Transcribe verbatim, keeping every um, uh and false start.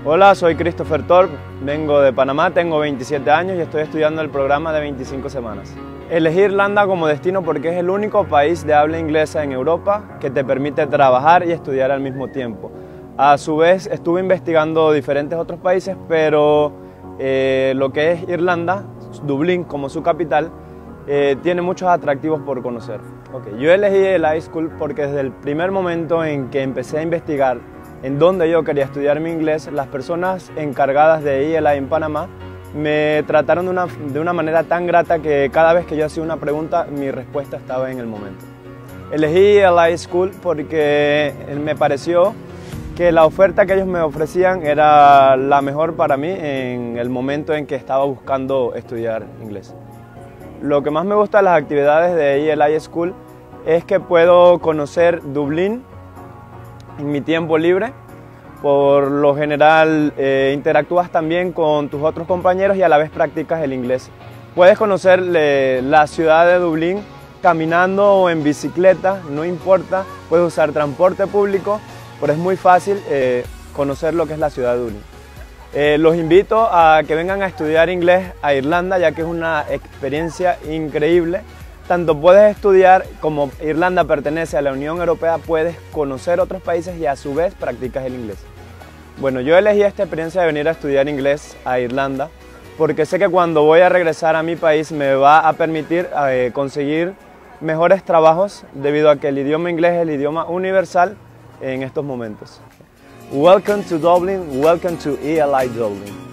Hola, soy Christopher Thorpe, vengo de Panamá, tengo veintisiete años y estoy estudiando el programa de veinticinco semanas. Elegí Irlanda como destino porque es el único país de habla inglesa en Europa que te permite trabajar y estudiar al mismo tiempo. A su vez, estuve investigando diferentes otros países, pero eh, lo que es Irlanda, Dublín como su capital, eh, tiene muchos atractivos por conocer. Okay, yo elegí el high school porque desde el primer momento en que empecé a investigar en dónde yo quería estudiar mi inglés, las personas encargadas de E L I en Panamá me trataron de una, de una manera tan grata que cada vez que yo hacía una pregunta, mi respuesta estaba en el momento. Elegí el high school porque me pareció que la oferta que ellos me ofrecían era la mejor para mí en el momento en que estaba buscando estudiar inglés. Lo que más me gusta de las actividades de E L I School es que puedo conocer Dublín en mi tiempo libre. Por lo general eh, interactúas también con tus otros compañeros y a la vez practicas el inglés. Puedes conocer eh, la ciudad de Dublín caminando o en bicicleta, no importa, puedes usar transporte público, pero es muy fácil eh, conocer lo que es la ciudad de Dublín. Eh, los invito a que vengan a estudiar inglés a Irlanda, ya que es una experiencia increíble. Tanto puedes estudiar, como Irlanda pertenece a la Unión Europea, puedes conocer otros países y a su vez practicas el inglés. Bueno, yo elegí esta experiencia de venir a estudiar inglés a Irlanda porque sé que cuando voy a regresar a mi país me va a permitir eh, conseguir mejores trabajos debido a que el idioma inglés es el idioma universal en estos momentos. Welcome to Dublin, welcome to E L I Dublin.